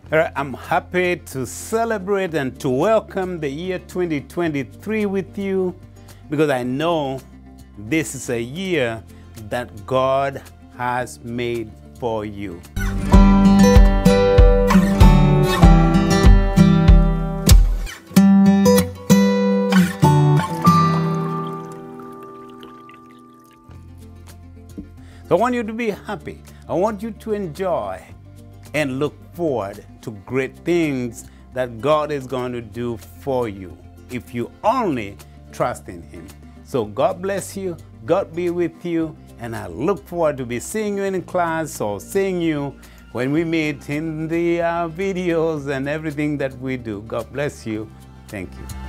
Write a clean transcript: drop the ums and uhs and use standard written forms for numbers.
All right, I'm happy to celebrate and to welcome the year 2023 with you because I know this is a year that God has made for you. So I want you to be happy. I want you to enjoy and look forward to great things that God is going to do for you if you only trust in Him. So God bless you, God be with you, and I look forward to be seeing you in class or seeing you when we meet in the videos and everything that we do. God bless you. Thank you.